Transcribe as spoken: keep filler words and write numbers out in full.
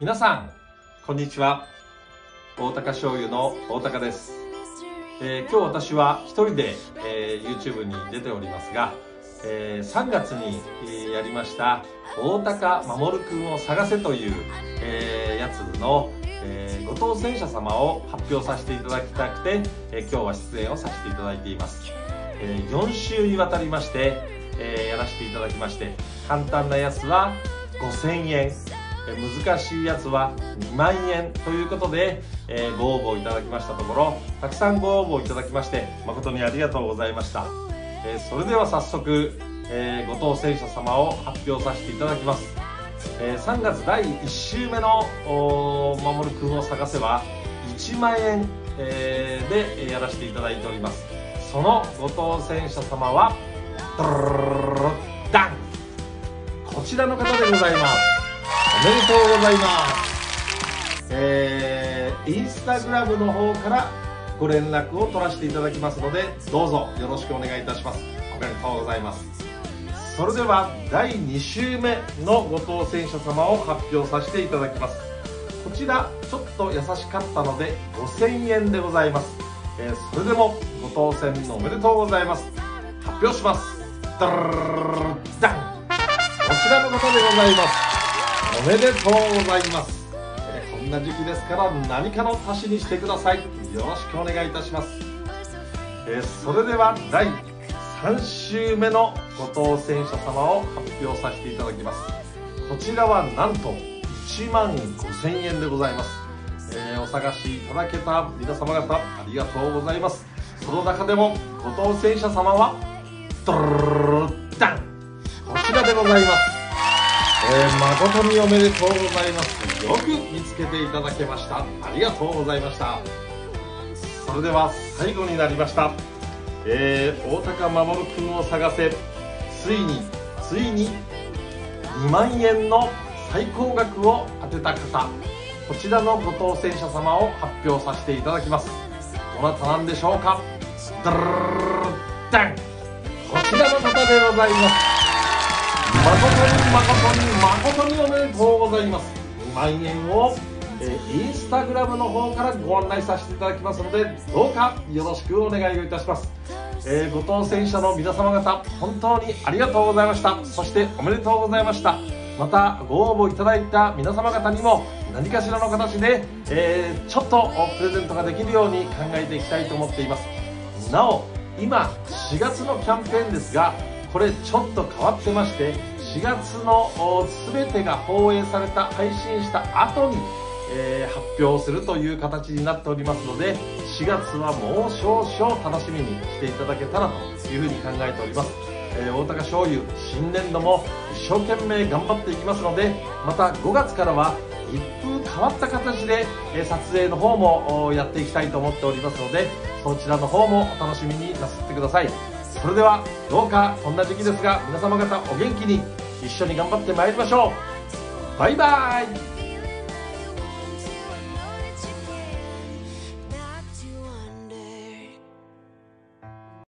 皆さんこんにちは。大高醤油の大高です。えー、今日私は一人で、えー、YouTube に出ておりますが、えー、さんがつに、えー、やりました大高守くんを探せという、えー、やつの、えー、ご当選者様を発表させていただきたくて、えー、今日は出演をさせていただいています。えー、よん週にわたりまして、えー、やらせていただきまして、簡単なやつはごせんえん、難しいやつはにまんえんということで、えー、ご応募いただきましたところ、たくさんご応募いただきまして誠にありがとうございました。えー、それでは早速、えー、ご当選者様を発表させていただきます。えー、さんがつだいいち週目のまもるくんを探せはいちまんえん、えー、でやらせていただいております。そのご当選者様はドルルルルダン、こちらの方でございます。おめでとうございます。えー、インスタグラムの方からご連絡を取らせていただきますので、どうぞよろしくお願いいたします。おめでとうございます。それではだいに週目のご当選者様を発表させていただきます。こちらちょっと優しかったのでごせんえんでございます。えー、それでもご当選おめでとうございます。発表します。ダルルルルダン、こちらの方でございます。おめでとうございます。えー、こんな時期ですから何かの足しにしてください。よろしくお願いいたします。えー、それではだいさん週目のご当選者様を発表させていただきます。こちらはなんといちまんごせんえんでございます。えー、お探しいただけた皆様方ありがとうございます。その中でもご当選者様はドルルルルダン、こちらでございます。えー、誠におめでとうございます。よく見つけていただけました。ありがとうございました。それでは最後になりました、えー、大高守くんを探せ、ついについににまんえんの最高額を当てた方、こちらのご当選者様を発表させていただきます。どなたなんでしょうか。ダルルルルダン、こちらの方でございます。誠に誠に誠におめでとうございます。にまんえんを、えー、インスタグラムの方からご案内させていただきますので、どうかよろしくお願いをいたします。えー、ご当選者の皆様方本当にありがとうございました。そしておめでとうございました。またご応募いただいた皆様方にも何かしらの形で、えー、ちょっとプレゼントができるように考えていきたいと思っています。なお今しがつのキャンペーンですが、これちょっと変わってまして、しがつの全てが放映された配信した後に、えー、発表するという形になっておりますので、しがつはもう少々楽しみにしていただけたらというふうに考えております。えー、大高醤油新年度も一生懸命頑張っていきますので、またごがつからは一風変わった形で、えー、撮影の方もやっていきたいと思っておりますので、そちらの方もお楽しみになさってください。それではどうかこんな時期ですが皆様方お元気に一緒に頑張ってまいりましょう。バイバーイ。